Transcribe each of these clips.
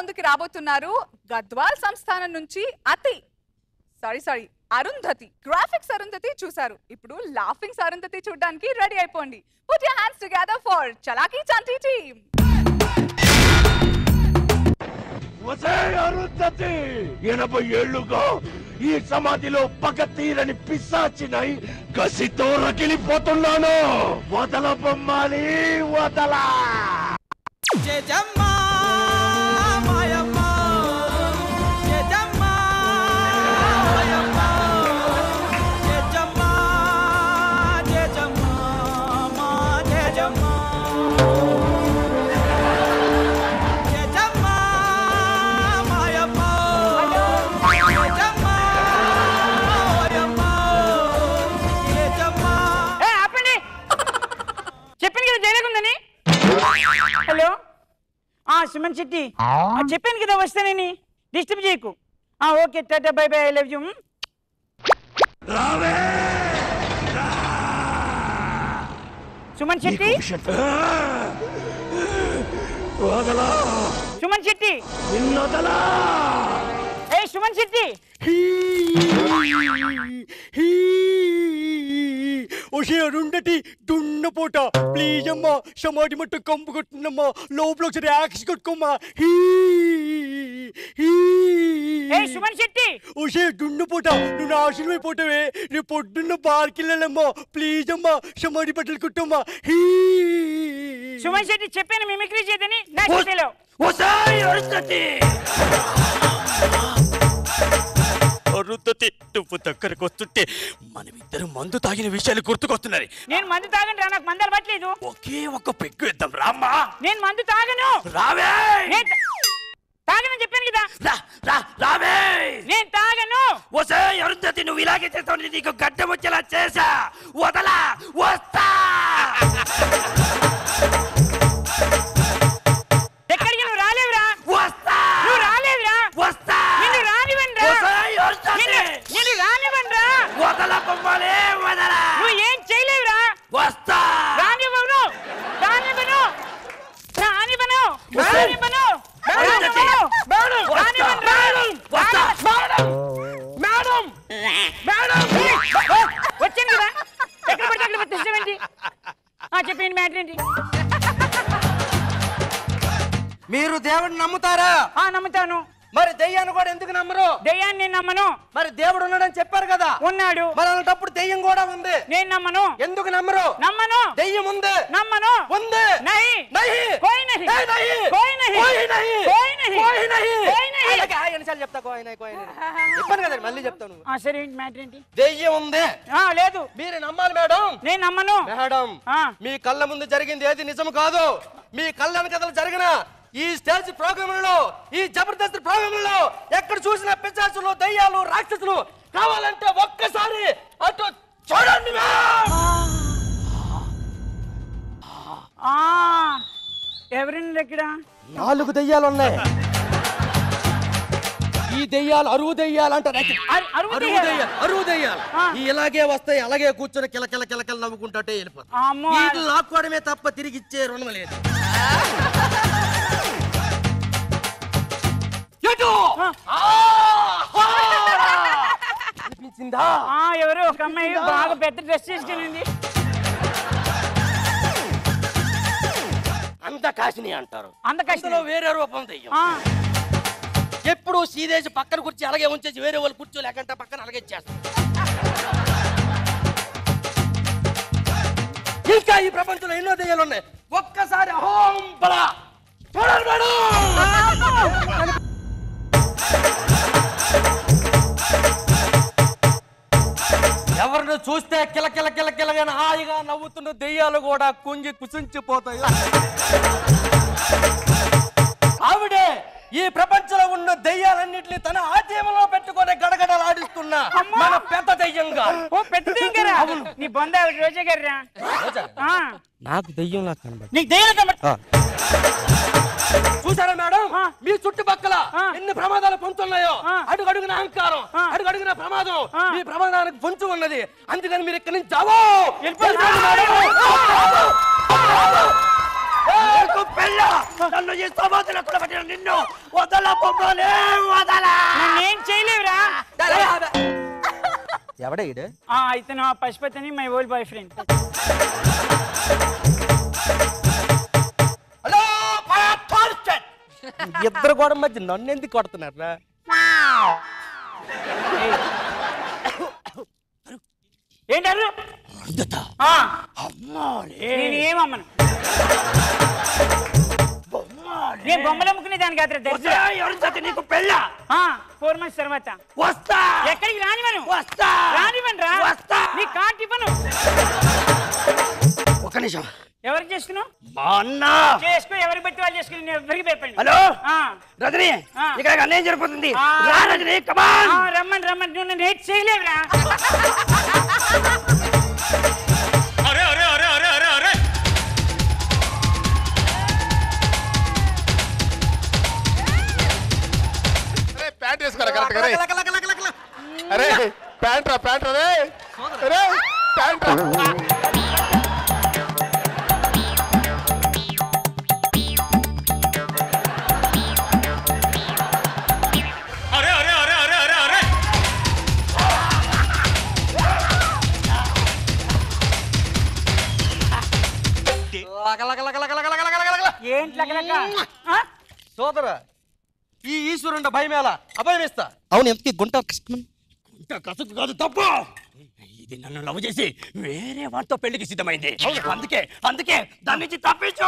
ముందుకి రాబోతున్నారు గద్వాల్ సంస్థానం నుంచి సారీ అరుంధతి. గ్రాఫిక్స్ అరుంధతి చూసారు, ఇప్పుడు లాఫింగ్స్ అరుంధతి చూడడానికి రెడీ అయిపోండి. Put your hands together for Chalaki Chanti team. Arundhati 80 ఏళ్లుగా ఈ సమాధిలో పగ తీరని పిశాచినై కసితో రగిలిపోతున్నాను. వదల బొమ్మాలి, వదల. హలో, సుమన్ శెట్టి, చెప్పాను కదా వస్తానని, డిస్టర్బ్ చేయకు. Okay, tata, bye bye, I love you. Suman Shetty, Suman Shetty, ఏ సుమన్ శెట్టి, ఒషే అరుంధతి దున్నపోట, ప్లీజ్ అమ్మా సమాధి మట్టు కంపు కొట్టినమ్మా, లోపల ఒకసారి యాక్స్ కొట్టుకోమ్మా. సుమన్ శెట్టి, ఒషే దున్నపోట, నువ్వు నాశనం అయిపోతావే. రేపు పొద్దున్న బార్కి వెళ్ళాలమ్మా, ప్లీజ్ అమ్మా సమాధి బట్టలు కుట్టమ్మా. సుమన్ శెట్టి చెప్పాను మిమిక్రీ చేయదని. అరుంధతి, నువ్వు దగ్గరకు వస్తుంటే మనమిద్దరం మందు తాగిన విషయాలు గుర్తుకొస్తున్నాయి. నేను మందు తాగను రా, నాకు మందు అలవాట్లేదు. ఒకే ఒక్క పెగ్గు ఇద్దాం రామ్మా. నేను మందు తాగను. రావే. తాగనని చెప్పాను కదా. రావే. నేను తాగను. వసే అరుంధతి, నువ్వు ఇలాగే చేస్తావు, నీకు గడ్డం వచ్చేలా చేసా. వదలా, వస్తా. ఎక్కడికి నువ్వు రాలేవురా. వస్తా. నువ్వు రాలేవురా. వస్తా. నిన్ను రానివ్వనురా. నిన్ను రానివ్వనురా. వదల బొమ్మలే, వదల. నువ్వు ఏం చేయలేవురా. వస్తా. రానివ్వను, రానివ్వను, రానివ్వను, రానివ్వను, వచ్చాను కదా. ఎక్కడ పడితే అక్కడ వచ్చేసావేంటి? చెప్పండి, మ్యాటర్ ఏంటి? మీరు దేవుడిని నమ్ముతారా? నమ్ముతాను. మరి దెయ్యాన్ని కూడా ఎందుకు నమ్మరు? దెయ్యాన్ని నేను నమ్మను. మరి దేవుడు ఉన్నాడని చెప్పారు కదా. ఉన్నాడు. మరి అలాంటప్పుడు దెయ్యం కూడా ఉంది. నేను నమ్మను. ఎందుకు నమ్మరు? నమ్మను. దెయ్యం ఉంది. నమ్మను. ఉంది. नहीं नहीं कोई नहीं नहीं कोई नहीं कोई नहीं कोई नहीं कोई नहीं कोई नहीं. అలాగే ఎన్నిసార్లు చెప్తా కోయి नहीं కోయి नहीं. చెప్పాను కదా, మళ్ళీ చెప్తాను. సరే, ఏంటి మ్యాటర్ ఏంటి? దెయ్యం ఉంది. లేదు. మీరు నమ్మాలి మేడం. నేను నమ్మను. మేడం, మీ కళ్ళ ముందు జరిగింది ఏది నిజం కాదు. మీ కళ్ళ వెనకాల జరిగిన ఈ స్టేజ్ ప్రోగ్రాములలో, ఈ జబర్దస్త్ ప్రోగ్రాములలో ఎక్కడ చూసిన పిశాచులు, దయ్యాలు, రాక్షసులు కావాలంటే ఒక్కసారి అటు చూడండి. ఎవరండి ఇక్కడ? 4 దెయ్యాలు ఉన్నాయి. ఈ దెయ్యాలు అరువు దెయ్యాలు అంటారు. అరువు దెయ్యాలు ఇలాగే వస్తాయి, అలాగే కూర్చొని కిలకిల కిలకిల నవ్వుకుంటే వెళ్ళిపోతాయి. వీటిని లాక్కోవడమే తప్ప తిరిగి ఇచ్చే రుణం లేదు. అనిపించిందా? ఎవరు ఒక అమ్మాయి బాగా పెద్ద డ్రెస్ చేసుకునింది. అందకాశిని అంటారు. అందకాశిలో వేరే రూపం దెయ్యం. ఎప్పుడు సీదేసి పక్కన కూర్చి అలాగే ఉంచేసి వేరే వాళ్ళు కూర్చోలేకంటే పక్కన అలాగే చేస్తారు. ఇంకా ఈ ప్రపంచంలో ఎన్నో దెయ్యాలు ఉన్నాయి. ఒక్కసారి అహోం బలా చూడండి మేడం. ఎవరిని చూస్తే కిలకిల కిలకిలగా హాయిగా నవ్వుతున్న దెయ్యాలు కూడా కుంగి కుసించిపోతాయి. ఆవిడే ఈ ప్రపంచంలో ఉన్న దెయ్యాలన్నింటినీ తన ఆధీనంలో పెట్టుకొని గడగడలాడిస్తున్న మన పెద్ద దెయ్యం గారు. పెద్ద దెయ్యం గారా? నీ బొంద రోజా గారా? నాకు దెయ్యం నాకు కనబడి. నీకు దెయ్యం కనబడి. చూసారా మేడం, మీ చుట్టుపక్కల ఎన్ని ప్రమాదాలు పొందుతున్నాయో. అడుగడుగున అహంకారం, అడుగడుగున ప్రమాదం. మీ ప్రమాదానికి పొంచు ఉన్నది. అందుకని మీరు ఇక్కడి నుంచి నన్ను ఈ సమాధిలో కూడా పట్టిన నిన్ను వదల బొమ్మలే వదలా. నన్నేం చేయలేవురా. ఎవడే ఈడు? ఇతను పశుపతి అని my old boy friend. Hello ఇద్దరు కూడా మధ్య నన్ను ఎందుకు కొడుతున్నారా? ఏంటారు? నేను ఏమమ్మను. నేను బొమ్మలు అమ్ముకునే దానికి కాదు. నీకు పెళ్ళ 4 months తర్వాత వస్తా. ఎక్కడికి రానివను. వస్తా. రానివను రా. వస్తా. నీ కార్డు ఇవ్వను. ఒక్క నిమిషం. ఎవరికి చేసుకున్నావు? మా అన్న చేసుకో. ఎవరికి బట్టి వాళ్ళు చేసుకుని నేను ఎవరికి భయపడి. హలో రజనీ, ఇక్కడ అన్యాయం జరుగుతుంది. రా రజనీ, కమాన్. రమ్మని రమ్మని. నువ్వు నన్ను ఏడ్ చేయలేవురా. ప్యాంట్ వేసుకోరా కరెక్ట్ గా. అరే ప్యాంట్ రా, ప్యాంట్ రా. అరే ప్యాంట్ రా. ఏంటి లగలక? సోదరా, ఈ ఈశ్వరుండ భయమేలా అభయమిస్తా. అవును, ఎంతకి గుంట కసుకు కాదు, తప్పు. ఇది నన్ను లవ్ చేసి వేరే వాటితో పెళ్లికి సిద్ధమైంది. అందుకే దాని నుంచి తప్పించు.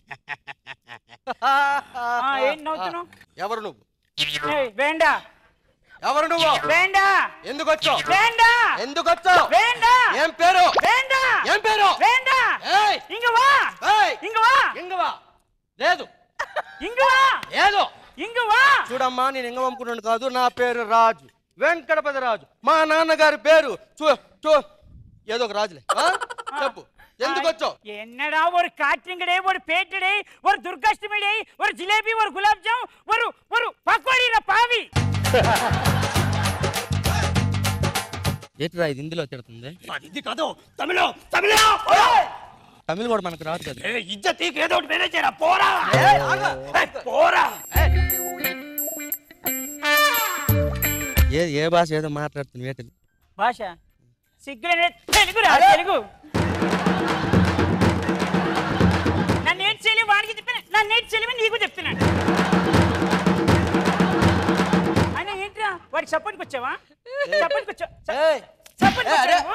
ఏంటి నవ్వుతున్నావు? ఎవరు నువ్వు? వేండా. ఎవరు నువ్వు? వేండా. ఎందుకు వచ్చావు? వేండా. ఎందుకు వచ్చావు? వేండా. ఏం పేరు? వేండా. ఏం పేరు? వేండా. ఏయ్, ఇంగ వా. ఏయ్, ఇంగ వా. ఇంగ వా. లేదు. ఇంగ వా. ఏదో. ఇంగ వా. చూడమ్మా, నేను ఇంగ పంపుకున్నాను కాదు. నా పేరు రాజు, వెంకటపతి రాజు. మా నాన్నగారి పేరు ఏదో ఒక రాజులే. చెప్పు, ఎందుకు వచ్చావు? என்னடா ஒரு காற்றுங்கடே, ஒரு பேட்டடே, ஒரு துர்காஷ்டமிடே, ஒரு ஜிலேபி, ஒரு குலாப் ஜாம், ஒரு పకోడీరా పావి. ఏంట్రా ఇది హిందీలో తిడుతుంది? ఇది కాదు, తమిళ. తమిళ కూడా మనకు రాదు కదా. ఇజ్జత్ ఏదో ఒకటి మేనేజ్ చేయరా. పోరా పోరా. ఏ భాష ఏదో మాట్లాడుతుంది ఏంటిది భాష? సిగ్గులే. తెలుగు రా, తెలుగు. నన్ను ఏం చేయలేవు వాడికి చెప్పిన, నన్ను ఏం చేయలేవు నీకు చెప్తున్నాను. అయినా ఏంట్రా వాడికి సపోర్ట్కి వచ్చావా? సపోర్ట్కి వచ్చావా? సపోర్ట్కి వచ్చావా?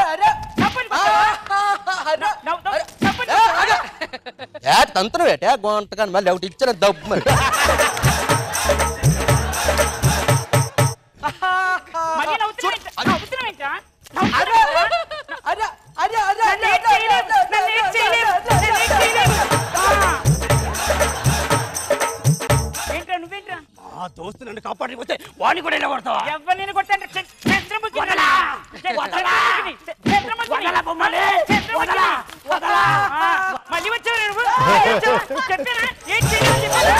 తంత్రం ఏటే గొంటకాని మళ్ళీ ఒకటి ఇచ్చిన దబ్బు మరి. ఏంట్రా నువ్వేంట్రా? ఆ దోస్తు నన్ను కాపాడిపోతే వాడిని కూడా ఇలా కొడతావా? ఎవరు నేను కొట్టాను? మళ్ళీ వచ్చావు నువ్వు. చెప్పానా ఏం చేయాలి?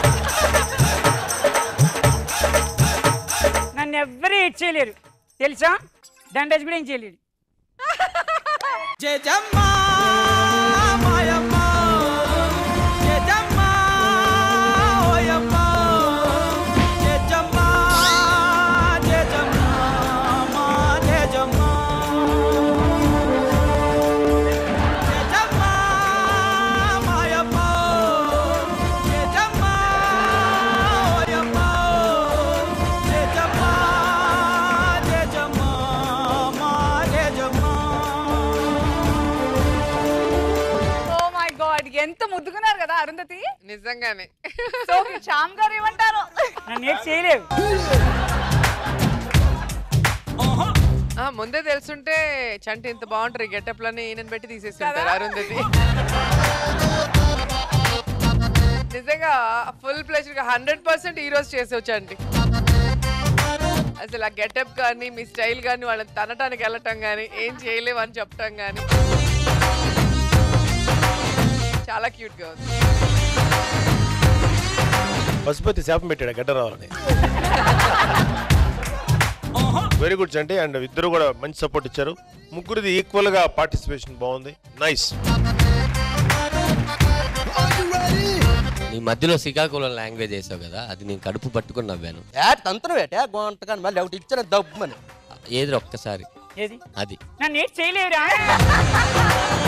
నన్ను ఎవ్వరూ ఏడ్ చేయలేరు తెలుసా. దండేజ్ కూడా ఏం చేయలేడు. ఎంత ముద్దుకున్నారు కదా అరుంధతి. నిజంగానే. సో శ్యామ్ గారు ఏమంటారు? నన్ను ఏడ్ చేయలేవు. ముందే తెలుసుంటే చంటి ఇంత బాగుంటారు ఈ గెటప్ లని ఈయనని పెట్టి తీసేస్తుంటారు అరుంధతి. నిజంగా ఫుల్ ప్లెజర్ గా 100% ఈ రోజు చేసావు చంటి. అసలు ఆ గెటప్ కానీ మీ స్టైల్ కానీ వాళ్ళని తనటానికి వెళ్ళటం కానీ ఏం చేయలేవు అని చెప్పటం కానీ చాలా క్యూట్ గా ఉంది. పశుపతి శాపం పెట్టాడు గడ్డ రావాలని. Very good Chanti. అండ్ ఇద్దరు కూడా మంచి సపోర్ట్ ఇచ్చారు. ముగ్గురిది ఈక్వల్ గా పార్టిసిపేషన్ బాగుంది. నైస్. ఈ మధ్యలో శ్రీకాకుళం లాంగ్వేజ్ వేసావు కదా, అది నేను కడుపు పట్టుకుని నవ్వాను. తంతను వేటే గొంటకాని మళ్ళీ ఒకటి ఇచ్చిన దబ్బుమని. ఏది ఒక్కసారి ఏది అది నన్ను ఏం చేయలేవురా